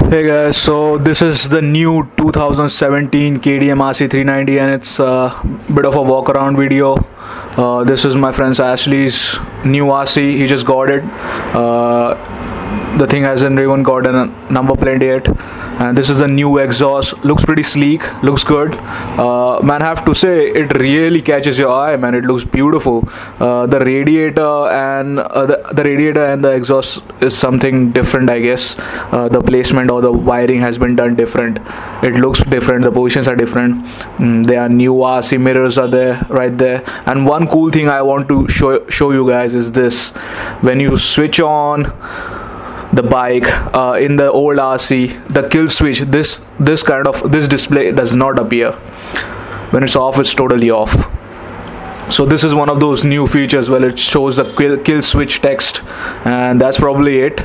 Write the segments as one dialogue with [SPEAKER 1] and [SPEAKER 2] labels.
[SPEAKER 1] Hey guys, so this is the new 2017 KDM RC390 and it's a bit of a walk around video. This is my friend Ashley's new RC. He just got it. The thing hasn't even got a number plate yet, and this is a new exhaust. Looks pretty sleek, looks good. Man, I have to say it really catches your eye, man. It looks beautiful. The radiator and the radiator and the exhaust is something different, I guess. The placement or the wiring has been done different. It looks different, the positions are different. There are new RC mirrors are there, right there. And one cool thing I want to show you guys is this. When you switch on the bike in the old RC, the kill switch, this display does not appear. When it's off, it's totally off. So this is one of those new features where it shows the kill switch text, and that's probably it.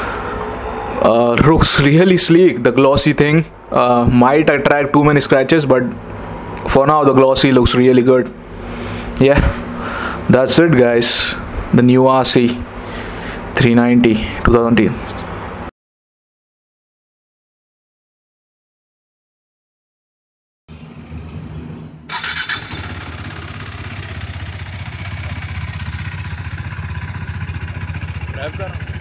[SPEAKER 1] Looks really sleek. The glossy thing might attract too many scratches, but for now the glossy looks really good. Yeah, that's it guys. The new RC 390 2010.
[SPEAKER 2] Drive कर